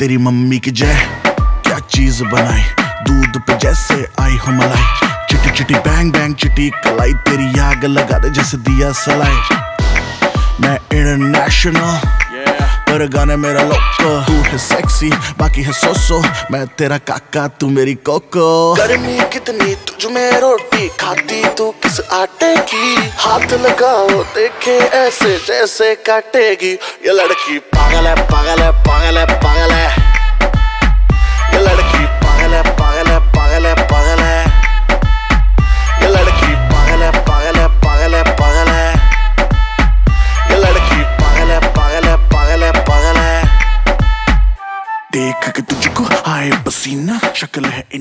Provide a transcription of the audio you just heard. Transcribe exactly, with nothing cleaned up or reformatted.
तेरी मम्मी की जय, क्या चीज बनाई, दूध पे जैसे आई हो मलाई। चिटी चिटी बैंग बैंग चिटी कलाई, तेरी आग लगा दे जैसे दिया सलाई। मैं इंटरनेशनल पर गाने मेरा लोको, तू है सेक्सी बाकी है सोसो, मैं तेरा काका तू मेरी कोको। गर्मी कितनी तुझ में रोटी खाती तू किस आटे की, हाथ लगाओ देखे ऐसे जैसे काटेगी। ये लड़की पागल है पागल है पागल है पागल है, ये लड़की पागल है पागल है पागल है पागल है, ये लड़की पागल है पागल है पागल है पागल है, ये लड़की पागल है पागल है पागल है पागल है। देख के तुझको आए पसीना, शक्ल है